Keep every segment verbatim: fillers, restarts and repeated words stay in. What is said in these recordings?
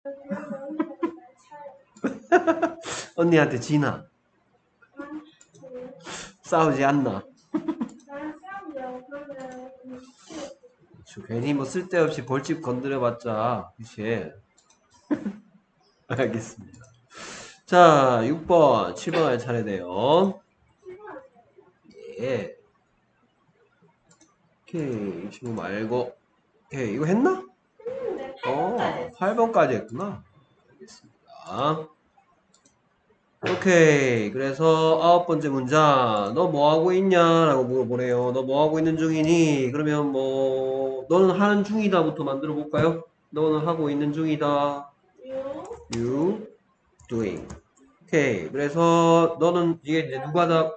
언니한테 지나? 싸우지 않나? 그쵸, 괜히 뭐 쓸데없이 벌집 건드려봤자, 그치? 알겠습니다. 자, 육 번, 칠 번 할 차례네요. 예. 오케이, 이 친구 말고. 오케이, 이거 했나? 어, 팔 번까지 했구나. 알겠습니다. 오케이. 그래서 아홉 번째 문장. 너 뭐 하고 있냐? 라고 물어보네요. 너 뭐 하고 있는 중이니? 그러면 뭐, 너는 하는 중이다부터 만들어 볼까요? 너는 하고 있는 중이다. You doing. 오케이. 그래서 너는 이게 이제 누가 다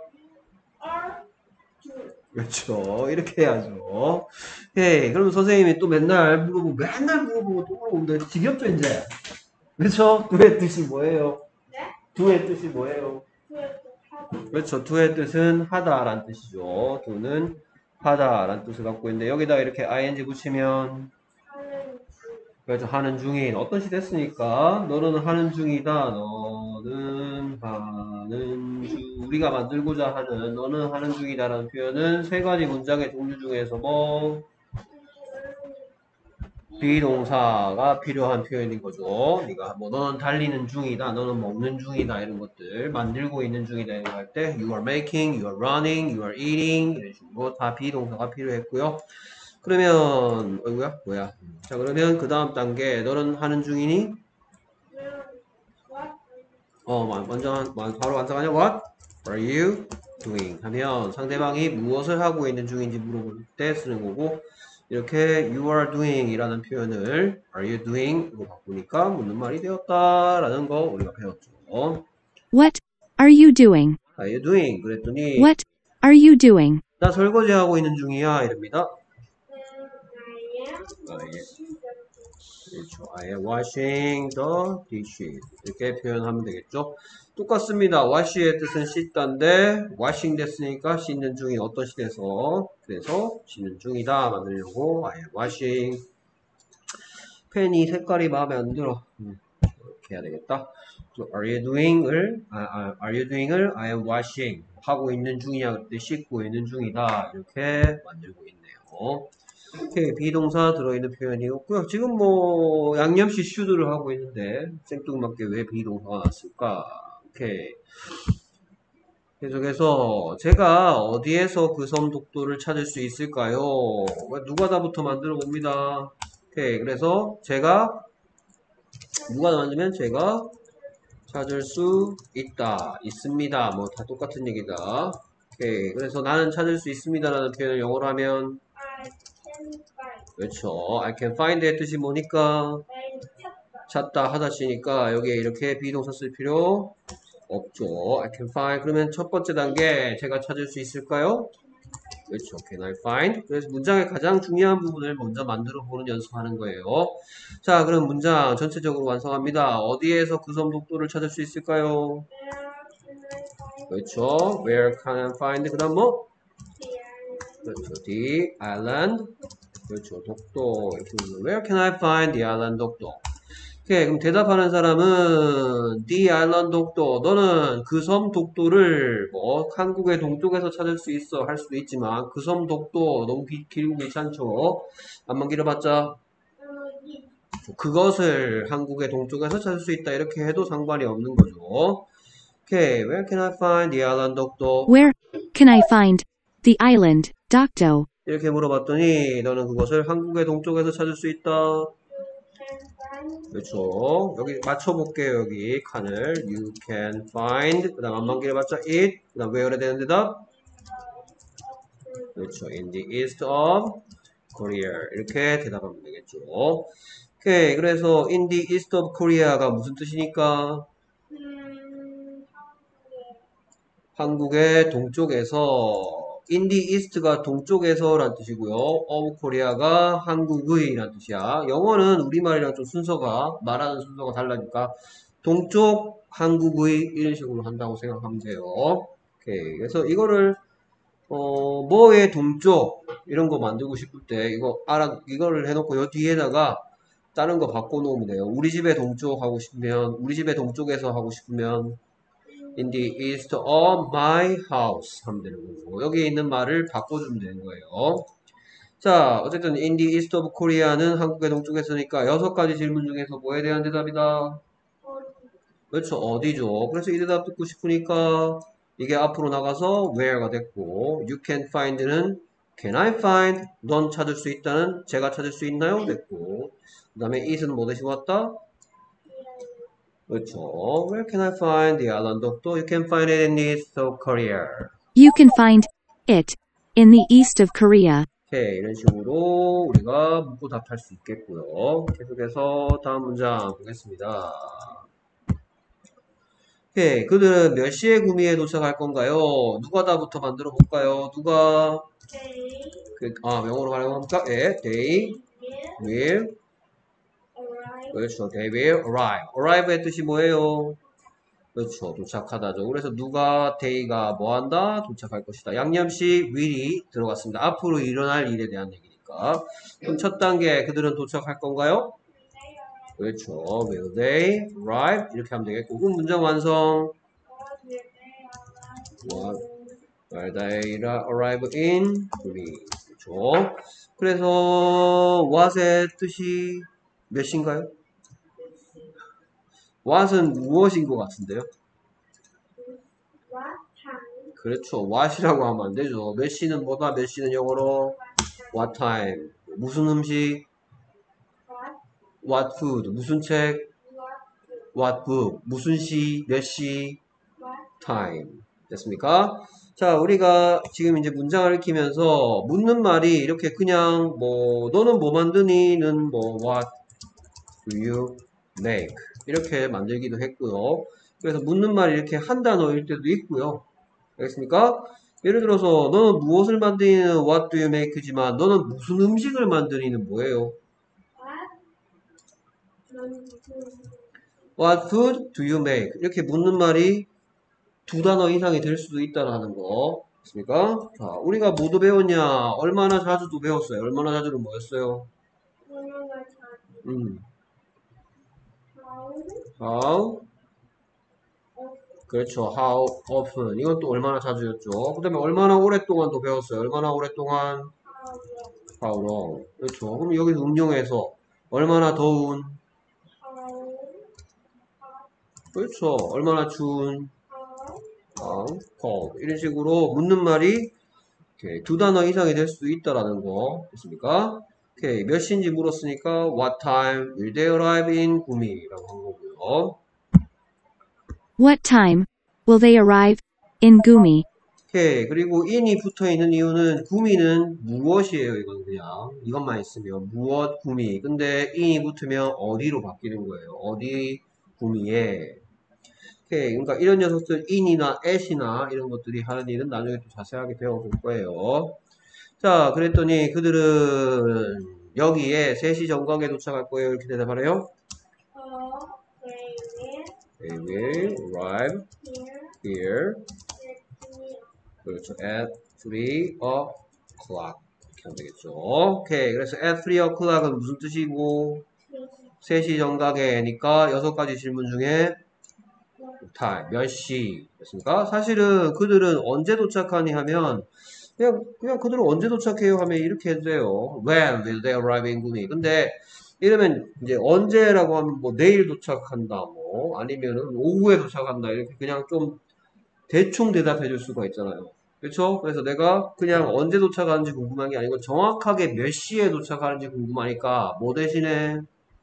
그렇죠. 이렇게 해야죠. 오케이. 그럼 선생님이 또 맨날 물어보고 맨날 물어보고 또 물어보면 지겹죠 이제. 그렇죠? 두의 뜻이 뭐예요? 두의 뜻이 뭐예요? 그렇죠. 두의 뜻은 하다라는 뜻이죠. 두는 하다라는 뜻을 갖고 있는데 여기다 이렇게 아이엔지 붙이면 그래서 하는 중인 어떤 시 됐으니까 너는 하는 중이다. 너는 하는 중 우리가 만들고자 하는 너는 하는 중이다라는 표현은 세 가지 문장의 종류 중에서 뭐 비동사가 필요한 표현인 거죠. 네가 뭐 너는 달리는 중이다, 너는 먹는 중이다 이런 것들 만들고 있는 중이다 이런 거 할 때 you are making, you are running, you are eating 이런 식으로 다 비동사가 필요했고요. 그러면 어이구야 뭐야? 자 그러면 그 다음 단계 너는 하는 중이니? 어 완전 바로 완성하냐? What are you doing? 하면 상대방이 무엇을 하고 있는 중인지 물어볼 때 쓰는 거고 이렇게 you are doing 이라는 표현을 are you doing 로 바꾸니까 묻는 말이 되었다라는 거 우리가 배웠죠. What are you doing? are you doing? 그랬더니 What are you doing? 나 설거지 하고 있는 중이야 이럽니다. 아, 예. 그렇죠. I am washing the dishes. 이렇게 표현하면 되겠죠. 똑같습니다. wash의 뜻은 씻다인데 washing 됐으니까 씻는 중인 어떤 시대에서 그래서 씻는 중이다 만들려고 I am washing. 펜이 색깔이 마음에 안 들어. 음, 이렇게 해야 되겠다. Are you doing을 아, 아, Are you doing을 I am washing 하고 있는 중이야. 그때 씻고 있는 중이다. 이렇게 만들고 있네요. 이렇게 비동사 들어있는 표현이었고요. 지금 뭐 양념시 슈드를 하고 있는데 생뚱맞게 왜 비동사가 났을까? 오케이. 계속해서 제가 어디에서 그 섬 독도를 찾을 수 있을까요? 누가다부터 만들어 봅니다. 오케이. 그래서 제가 누가 만들면 제가 찾을 수 있다, 있습니다. 뭐 다 똑같은 얘기다. 오케이. 그래서 나는 찾을 수 있습니다라는 표현을 영어로 하면 그렇죠. I can find의 뜻이 뭐니까? 찾다 하다시니까 여기에 이렇게 비동사 쓸 필요 없죠. I can find. 그러면 첫 번째 단계 제가 찾을 수 있을까요? 그렇죠. Can I find? 그래서 문장의 가장 중요한 부분을 먼저 만들어 보는 연습하는 거예요. 자, 그럼 문장 전체적으로 완성합니다. 어디에서 그 섬 독도를 찾을 수 있을까요? 그렇죠. Where can I find? 그 다음 뭐? 그렇죠. The island. 그렇죠. 독도. Where can I find the island 독도? 오케이. 그럼 대답하는 사람은 the island 독도. 너는 그 섬 독도를 뭐 한국의 동쪽에서 찾을 수 있어 할 수도 있지만 그 섬 독도 너무 기, 길고 귀찮죠. 안만 길어봤자 그것을 한국의 동쪽에서 찾을 수 있다 이렇게 해도 상관이 없는 거죠. 오케이. Where can I find the island 독도? Where can I find the island Dokdo? 이렇게 물어봤더니 너는 그것을 한국의 동쪽에서 찾을 수 있다. 그렇죠. 여기 맞춰볼게요. 여기 칸을 you can find 그 다음 안만 길어봤자 it 그 다음 where에 되는 대답 그렇죠. in the east of Korea 이렇게 대답하면 되겠죠. 오케이. 그래서 in the east of Korea가 무슨 뜻이니까 한국의 동쪽에서 in the east가 동쪽에서 라는 뜻이고요. of Korea가 한국의 라는 뜻이야. 영어는 우리말이랑 좀 순서가 말하는 순서가 달라니까 동쪽 한국의 이런 식으로 한다고 생각하면 돼요. 오케이. 그래서 이거를 어 뭐의 동쪽 이런 거 만들고 싶을 때 이거 알아 이거를 해놓고 요 뒤에다가 다른 거 바꿔놓으면 돼요. 우리 집의 동쪽 하고 싶으면, 우리 집의 동쪽에서 하고 싶으면, in the east of my house 하면 되는 거고, 여기 있는 말을 바꿔주면 되는 거예요. 자, 어쨌든 in the east of Korea는 한국의 동쪽에서니까 여섯 가지 질문 중에서 뭐에 대한 대답이다? 그렇죠, 어디죠? 그래서 이 대답 듣고 싶으니까 이게 앞으로 나가서 where가 됐고, you can find는 can I find? 넌 찾을 수 있다는 제가 찾을 수 있나요? 됐고, 그 다음에 it은 뭐 대신 왔다? 그렇죠. Where can I find the island of? You can find it in the east of Korea. You can find it in the east of Korea. 오케이, 이런 식으로 우리가 묻고 답할 수 있겠고요. 계속해서 다음 문장 보겠습니다. 오케이, 그들은 몇 시에 구미에 도착할 건가요? 누가 다부터 만들어 볼까요? 누가? 그, 아, 영어로 활용합니까? 예, they will. 그렇죠, they will arrive. arrive의 뜻이 뭐예요? 그렇죠, 도착하다죠. 그래서 누가, they가 뭐한다? 도착할 것이다. 양념식 will이 들어갔습니다. 앞으로 일어날 일에 대한 얘기니까. 그럼 첫 단계, 그들은 도착할 건가요? 그렇죠, will they arrive? 이렇게 하면 되겠고. 그럼 문장 완성. Will they arrive in? 그렇죠. 그래서 what의 뜻이 몇인가요? what은 무엇인 것 같은데요? 그렇죠. what이라고 하면 안 되죠. 몇 시는 뭐다? 몇 시는 영어로 what time. 무슨 음식? what food. 무슨 책? what book. 무슨 시? 몇 시? time. 됐습니까? 자, 우리가 지금 이제 문장을 읽히면서 묻는 말이 이렇게 그냥 뭐 너는 뭐 만드니는 뭐 what do you make 이렇게 만들기도 했고요. 그래서 묻는 말이 이렇게 한 단어일 때도 있고요. 알겠습니까? 예를 들어서 너는 무엇을 만드니는 what do you make지만 너는 무슨 음식을 만드니는 뭐예요? What food do you make? 이렇게 묻는 말이 두 단어 이상이 될 수도 있다라는 거. 됐습니까? 자, 우리가 뭐도 배웠냐? 얼마나 자주도 배웠어요? 얼마나 자주는 뭐였어요? 음. How? 그렇죠. How often? 이건 또 얼마나 자주였죠? 그 다음에 얼마나 오랫동안 또 배웠어요? 얼마나 오랫동안? How long? 그렇죠. 그럼 여기서 응용해서 얼마나 더운? 그렇죠. 얼마나 추운? How cold? 이런 식으로 묻는 말이 오케이, 두 단어 이상이 될 수도 있다라는 거 됐습니까? 오케이, 몇 시인지 물었으니까 What time will they arrive in 구미라고 한 거고요. What time will they arrive in Gumi? 오케이, 그리고 in이 붙어 있는 이유는 구미는 무엇이에요? 이건 그냥 이것만 있으면 무엇 구미. 근데 in이 붙으면 어디로 바뀌는 거예요? 어디 구미에. 오케이, 그러니까 이런 녀석들 in이나 at이나 이런 것들이 하는 일은 나중에 또 자세하게 배워볼 거예요. 자, 그랬더니 그들은 여기에 세 시 정각에 도착할 거예요. 이렇게 대답하래요. They will arrive here. 그렇죠. At three o'clock. 이렇게 하면 되겠죠. 오케이. 그래서 at three o'clock은 무슨 뜻이고? 세 시 정각에니까 여섯 가지 질문 중에 time, 몇 시. 됐습니까? 사실은 그들은 언제 도착하니 하면 그냥, 그냥 그들은 언제 도착해요 하면 이렇게 해도 돼요. When will they arrive in 구미? 근데 이러면 이제 언제라고 하면 뭐 내일 도착한다 뭐 아니면은 오후에 도착한다 이렇게 그냥 좀 대충 대답해 줄 수가 있잖아요. 그렇죠? 그래서 내가 그냥 언제 도착하는지 궁금한 게 아니고 정확하게 몇 시에 도착하는지 궁금하니까 뭐 대신에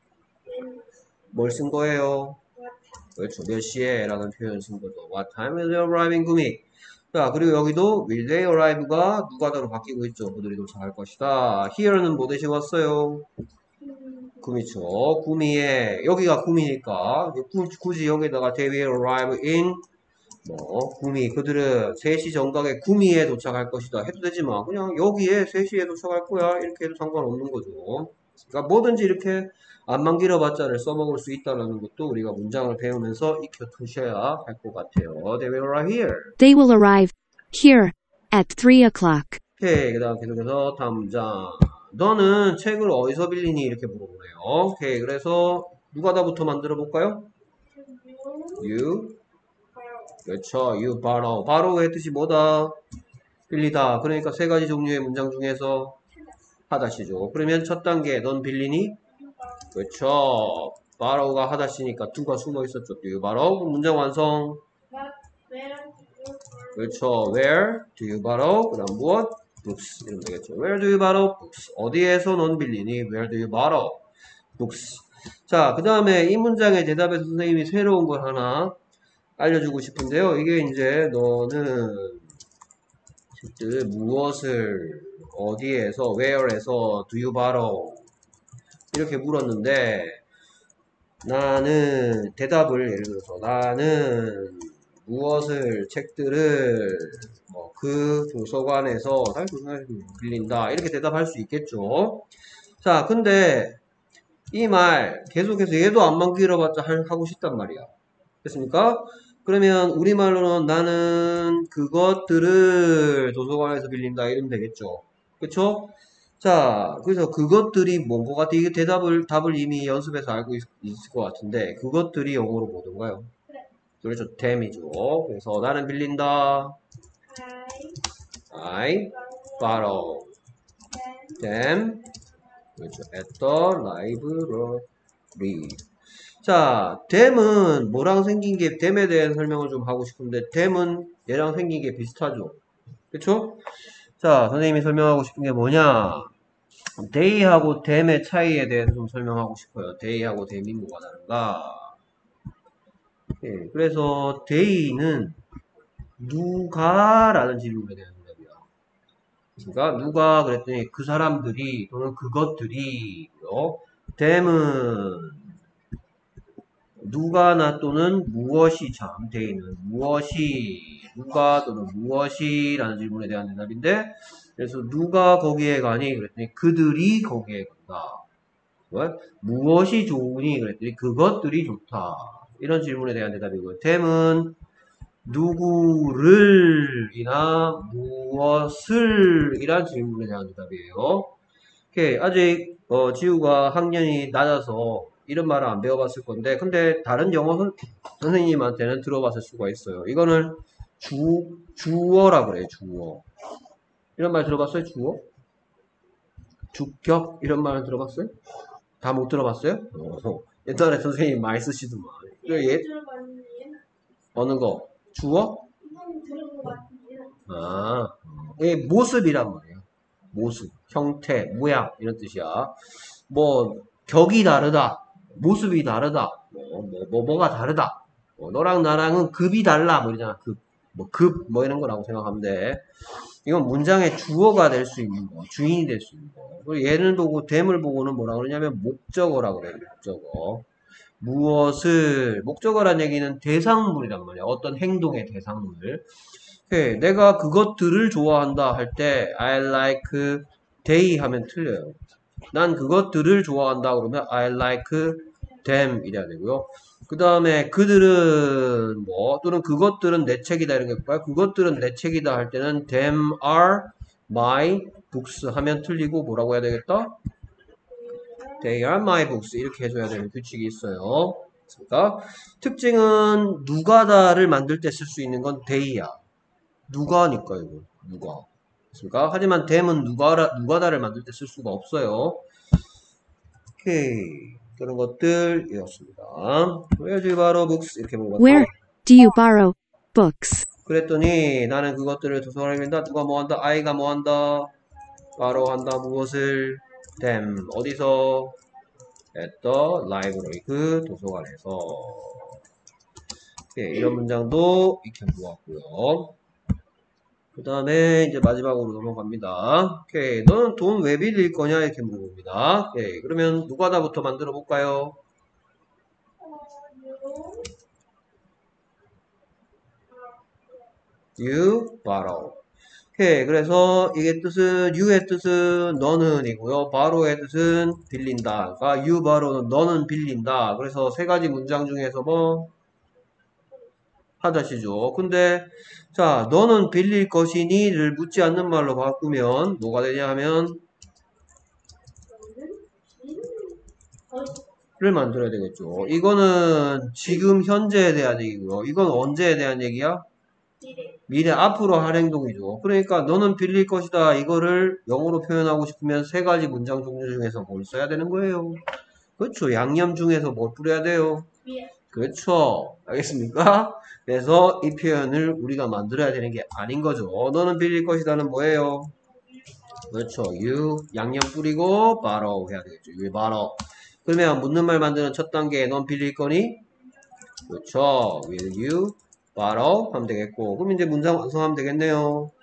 뭘 쓴 거예요? 그렇죠. 몇 시에 라는 표현을 쓴 거죠. What time will they arrive in 구미? 자, 그리고 여기도 will they arrive가 누가다로 바뀌고 있죠. 그들이 도착할 것이다. here는 뭐 대신 왔어요? 구미죠. 구미에 여기가 구미니까 굳이 여기다가 they will arrive in 뭐 구미 그들은 세 시 정각에 구미에 도착할 것이다 해도 되지만 그냥 여기에 세 시에 도착할 거야 이렇게 해도 상관없는 거죠. 그러니까 뭐든지 이렇게 안만 길어봤자를 써먹을 수 있다는 것도 우리가 문장을 배우면서 익혀 두셔야 할 것 같아요. They will arrive here. They will arrive here at three o'clock. 오케이, 그 다음 계속해서 다음 문장 너는 책을 어디서 빌리니? 이렇게 물어보네요. 오케이. 그래서 누가다부터 만들어 볼까요? You. 그렇죠. You borrow. borrow의 뜻이 뭐다? 빌리다. 그러니까 세 가지 종류의 문장 중에서 하다시죠. 그러면 첫 단계, 넌 빌리니? 그렇죠. borrow가 하다시니까 두가 숨어 있었죠. Do you borrow? 그럼 문장 완성. 그렇죠. Where do you borrow? 그 다음 무엇? Books. 이러면 되겠죠. Where do you borrow? Books. 어디에서 넌 빌리니? Where do you borrow? Books. 자, 그 다음에 이 문장의 대답에서 선생님이 새로운 걸 하나 알려주고 싶은데요. 이게 이제 너는 책들 무엇을 어디에서 where에서 do you borrow 이렇게 물었는데 나는 대답을 예를 들어서 나는 무엇을 책들을 뭐 그 도서관에서 빌린다 이렇게 대답할 수 있겠죠. 자, 근데 이 말 계속해서 얘도 안만 길어봤자 하고 싶단 말이야. 됐습니까? 그러면 우리말로는 나는 그것들을 도서관에서 빌린다 이러면 되겠죠. 그쵸? 자, 그래서 그것들이 뭔 것 같아? 이게 대답을, 답을 이미 연습해서 알고 있, 있을 것 같은데 그것들이 영어로 뭐던가요? 그렇죠. them이죠. 그래서 나는 빌린다. I borrow them. 그렇죠. at the library. 자, them은 뭐랑 생긴 게 them에 대한 설명을 좀 하고 싶은데 them은 얘랑 생긴 게 비슷하죠. 그쵸? 자, 선생님이 설명하고 싶은 게 뭐냐? they하고 them의 차이에 대해서 좀 설명하고 싶어요. they하고 them이 뭐가 다른가? 예, 그래서 they는 누가 라는 질문에 대한 대답이야. 그러니까 누가 그랬더니 그 사람들이 또는 그것들이고요. them은 누가나 또는 무엇이 참 they는 무엇이 누가 또는 무엇이 라는 질문에 대한 대답인데 그래서 누가 거기에 가니 그랬더니 그들이 거기에 간다. 뭐? 무엇이 좋으니 그랬더니 그것들이 좋다. 이런 질문에 대한 대답이고요. them은 누구를 이나 무엇을 이란 질문에 대한 대답이에요. 오케이. 아직 어, 지우가 학년이 낮아서 이런 말을 안 배워봤을 건데 근데 다른 영어 선, 선생님한테는 들어봤을 수가 있어요. 이거는 주, 주어라 그래요. 주어. 이런 말 들어봤어요? 주어? 주격? 이런 말은 들어봤어요? 다 못 들어봤어요? 어, 옛날에 선생님 많이 쓰시더만. 얘, 어느 거? 주어? 아, 이게 모습이란 말이에요. 모습, 형태, 모양 이런 뜻이야. 뭐 격이 다르다, 모습이 다르다, 뭐, 뭐, 뭐 뭐가 다르다. 뭐, 너랑 나랑은 급이 달라, 뭐 이러잖아. 급, 뭐 급, 뭐 이런 거라고 생각하면 돼. 이건 문장의 주어가 될 수 있는 거, 주인이 될 수 있는 거. 그리고 얘를 보고 댐을 보고는 뭐라 그러냐면 목적어라고 그래요. 목적어. 무엇을 목적어란 얘기는 대상물이란 말이야. 어떤 행동의 대상물. 오케이. 내가 그것들을 좋아한다 할 때 I like they 하면 틀려요. 난 그것들을 좋아한다 그러면 I like them 이래야 되고요. 그 다음에 그들은 뭐 또는 그것들은 내 책이다 이런 게 볼까요? 그것들은 내 책이다 할 때는 them are my books 하면 틀리고 뭐라고 해야 되겠다? They are my books 이렇게 해줘야 되는 규칙이 있어요. 그러니까 특징은 누가다를 만들 때 쓸 수 있는 건 they야. 누가니까 이거 누가. 그러니까 하지만 them은 누가라, 누가다를 만들 때 쓸 수가 없어요. 오케이. 그런 것들이었습니다. Where do you borrow books? 이렇게 물어봤다. Where do you borrow books? 그랬더니 나는 그것들을 도서관에 빌린다. 누가 뭐 한다? I가 뭐 한다? borrow 한다. 무엇을? them. 어디서? at the library. 그 도서관에서. 오케이. 이런 문장도 익혀 보았고요. 그 다음에 이제 마지막으로 넘어갑니다. 오케이. 너는 돈 왜 빌릴 거냐? 이렇게 물어봅니다. 오케이. 그러면 누가다부터 만들어 볼까요? You borrow. 오케이. 그래서 이게 뜻은 you의 뜻은 너는 이고요. borrow의 뜻은 빌린다. 그러니까 you borrow는 너는 빌린다. 그래서 세 가지 문장 중에서 뭐 하다시죠. 근데 자 너는 빌릴 것이니를 묻지 않는 말로 바꾸면 뭐가 되냐 하면 를 만들어야 되겠죠. 이거는 지금 현재에 대한 얘기고요. 이건 언제에 대한 얘기야? 미래 앞으로 할 행동이죠. 그러니까 너는 빌릴 것이다. 이거를 영어로 표현하고 싶으면 세 가지 문장 종류 중에서 뭘 써야 되는 거예요? 그렇죠. 양념 중에서 뭘 뿌려야 돼요? 그렇죠. 알겠습니까? 그래서 이 표현을 우리가 만들어야 되는 게 아닌 거죠. 너는 빌릴 것이다는 뭐예요? 그렇죠. you 양념 뿌리고 borrow 해야 되겠죠. you borrow. 그러면 묻는 말 만드는 첫 단계 넌 빌릴 거니? 그렇죠. will you borrow 하면 되겠고 그럼 이제 문장 완성하면 되겠네요.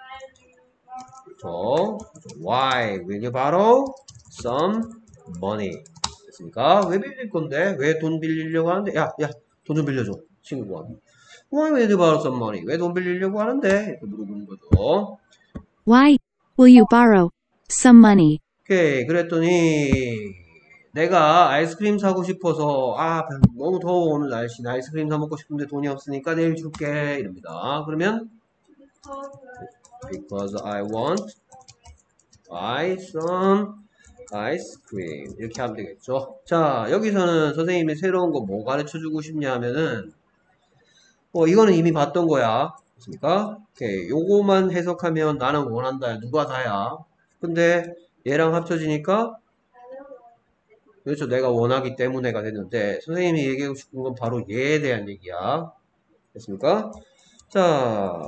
그렇죠. why will you borrow some money? 됐습니까? 왜 빌릴 건데? 왜 돈 빌리려고 하는데? 야, 야, 돈 좀 빌려줘. 친구가. Why will you borrow some money? 왜 돈 빌리려고 하는데? 이렇게 물어보는 거죠. Why will you borrow some money? 오케이. 그랬더니 내가 아이스크림 사고 싶어서 아 너무 더워 오늘 날씨 아이스크림 사 먹고 싶은데 돈이 없으니까 내일 줄게 이럽니다. 그러면 because I want buy some ice cream 이렇게 하면 되겠죠. 자 여기서는 선생님이 새로운 거 뭐 가르쳐 주고 싶냐 하면은 어 이거는 이미 봤던 거야. 그렇습니까? 오케이. 요거만 해석하면 나는 원한다. 누가 다야? 근데 얘랑 합쳐지니까 그렇죠. 내가 원하기 때문에가 됐는데 선생님이 얘기하고 싶은 건 바로 얘에 대한 얘기야. 됐습니까? 자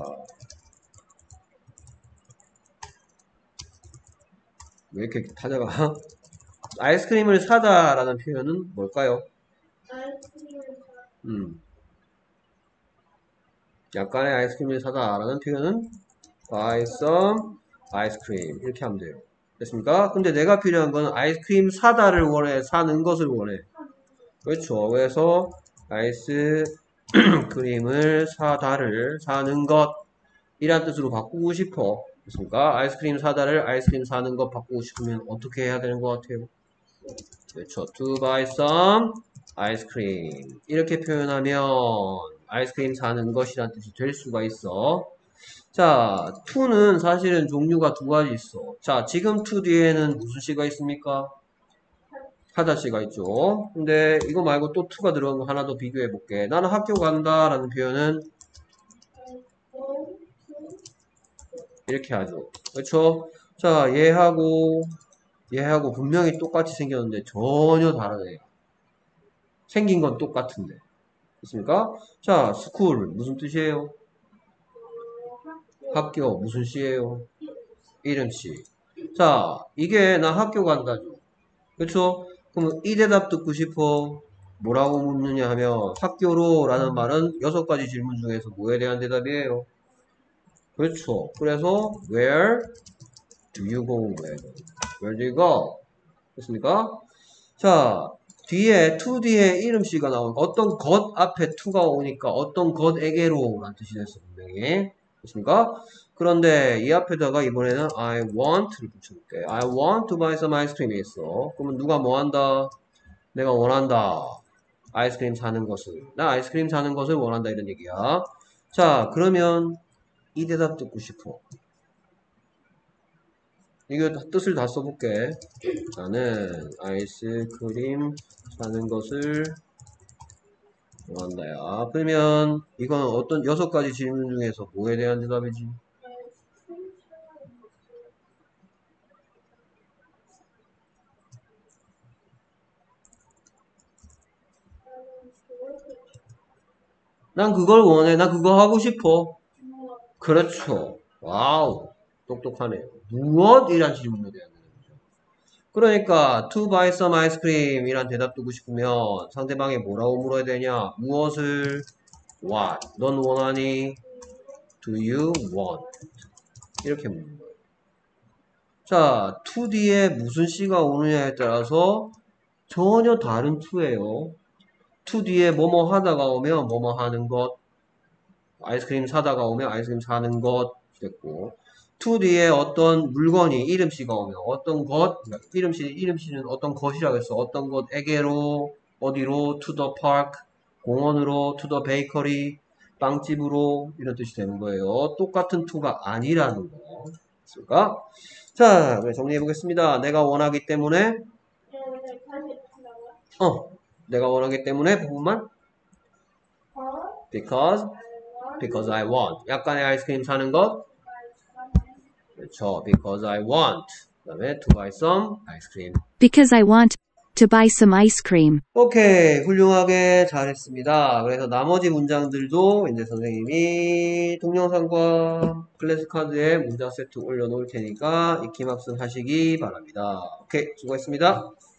왜 이렇게 타자가 아이스크림을 사다 라는 표현은 뭘까요? 음, 약간의 아이스크림을 사다 라는 표현은 buy some ice cream 이렇게 하면 돼요. 됐습니까? 근데 내가 필요한 건 아이스크림 사다를 원해 사는 것을 원해. 그렇죠. 그래서 아이스크림을 사다를 사는 것 이란 뜻으로 바꾸고 싶어. 그렇습니까? 아이스크림 사다를 아이스크림 사는 것 바꾸고 싶으면 어떻게 해야 되는 것 같아요? 그렇죠. To buy some ice cream. 이렇게 표현하면 아이스크림 사는 것이란 뜻이 될 수가 있어. 자, to는 사실은 종류가 두 가지 있어. 자, 지금 to 뒤에는 무슨 시가 있습니까? 하다 시가 있죠. 근데 이거 말고 또 to가 들어간 거 하나 더 비교해 볼게. 나는 학교 간다 라는 표현은 이렇게 하죠. 그렇죠? 자, 얘하고 얘하고 분명히 똑같이 생겼는데 전혀 다르네. 생긴 건 똑같은데. 됐습니까? 자, 스쿨 무슨 뜻이에요? 학교 무슨 시예요? 이름시. 자, 이게 나 학교 간다죠. 그렇죠? 그럼 이 대답 듣고 싶어. 뭐라고 묻느냐 하면 학교로 라는 말은 여섯 가지 질문 중에서 뭐에 대한 대답이에요? 그렇죠. 그래서 where do you go? where do you go? 됐습니까? 자, 뒤에 to 뒤에 이름씨가 나오니까 어떤 것 앞에 to가 오니까 어떤 것에게로 라는 뜻이 됐어 분명히. 됐습니까? 그런데 이 앞에다가 이번에는 I want를 붙여볼게. I want to buy some ice cream이 있어. 그러면 누가 뭐 한다? 내가 원한다. 아이스크림 사는 것을. 나 아이스크림 사는 것을 원한다 이런 얘기야. 자, 그러면 이 대답 듣고 싶어. 이거 뜻을 다 써볼게. 나는 아이스크림 사는 것을 원한다야. 그러면 이건 어떤 여섯 가지 질문 중에서 뭐에 대한 대답이지? 난 그걸 원해. 난 그거 하고 싶어. 그렇죠. 와우. 똑똑하네요. 무엇이란 질문에 대한 대답이죠. 그러니까 to buy some ice cream 이란 대답 두고 싶으면 상대방이 뭐라고 물어야 되냐? 무엇을 what? 넌 원하니? Do you want? 이렇게 묻는 거예요. 자, to 뒤에 무슨 시가 오느냐에 따라서 전혀 다른 to예요. to 뒤에 뭐뭐 하다가 오면 뭐뭐 하는 것, 아이스크림 사다가 오면 아이스크림 사는 것 됐고, to 뒤에 어떤 물건이 이름씨가 오면 어떤 것, 이름씨, 이름씨는 어떤 것이라고 했어. 어떤 것에게로, 어디로, to the park, 공원으로, to the bakery, 빵집으로 이런 뜻이 되는 거예요. 똑같은 to가 아니라는 거. 됐습니까? 자, 정리해 보겠습니다. 내가 원하기 때문에 어, 내가 원하기 때문에 부분만 because, because I want. 약간의 아이스크림 사는 것. 그렇죠. Because I want. 그 다음에 to buy some ice cream. Because I want to buy some ice cream. 오케이. 훌륭하게 잘했습니다. 그래서 나머지 문장들도 이제 선생님이 동영상과 클래스 카드에 문장 세트 올려놓을 테니까 익힘 학습 하시기 바랍니다. 오케이. 수고했습니다.